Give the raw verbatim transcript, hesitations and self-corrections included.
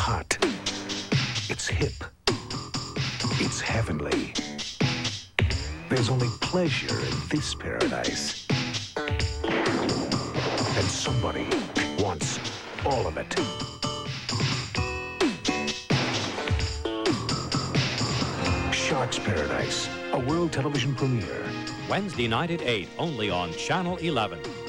hot. It's hip. It's heavenly. There's only pleasure in this paradise. And somebody wants all of it. Shark's Paradise, a world television premiere. Wednesday night at eight, only on Channel eleven.